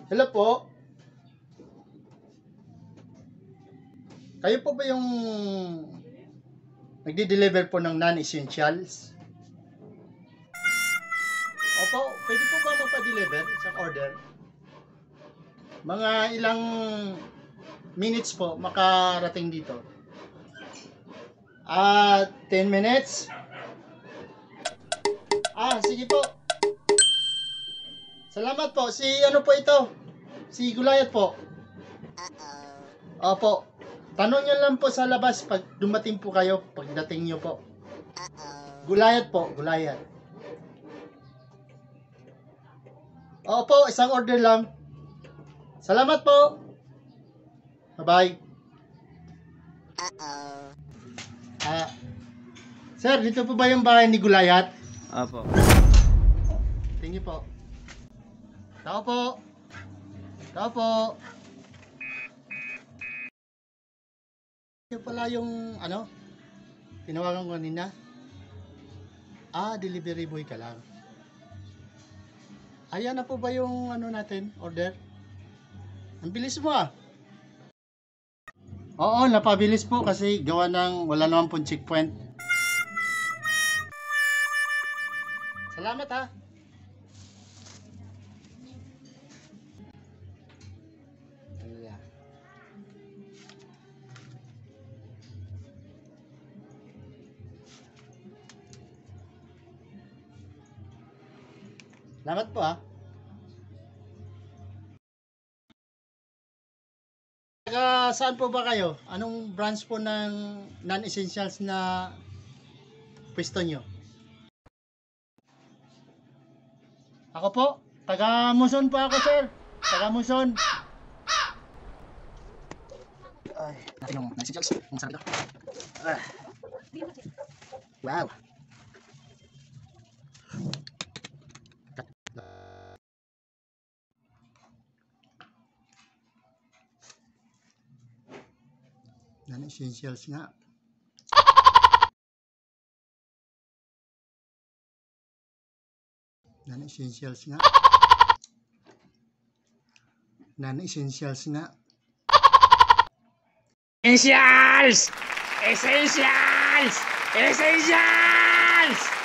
Hello po. Kayo po ba yung nagdi-deliver po ng non-essentials? Opo, pwede po ba magpa-deliver isang order? Mga ilang minutes po makarating dito? 10 minutes? Sige po. Salamat po. Si ano po ito? Si Gulayat po. Opo. Tanong nyo lang po sa labas pag dumating po kayo, pagdating nyo po. Gulayat po, Gulayat. Opo, isang order lang. Salamat po. Bye-bye. Sir, dito po ba yung bahay ni Gulayat? Opo. Tingin po. Tao po. Tao po. Yung pala yung ano, tinawagan ko kanina. Delivery boy ka lang. Ayan na po ba yung ano natin, order? Ang bilis mo Oo, napabilis po kasi gawa ng wala naman pong checkpoint. Salamat Ayan. Salamat po Saan po ba kayo? Anong branch po ng non-essentials na pwesto nyo? Ako po, taga Muson po ako, sir. Taga Muson. Natin yung non-essentials. Ang sarap ito. Wow. Non-essentials nga. Non-essentials nga. Non-essentials nga. Essentials! Essentials! Essentials!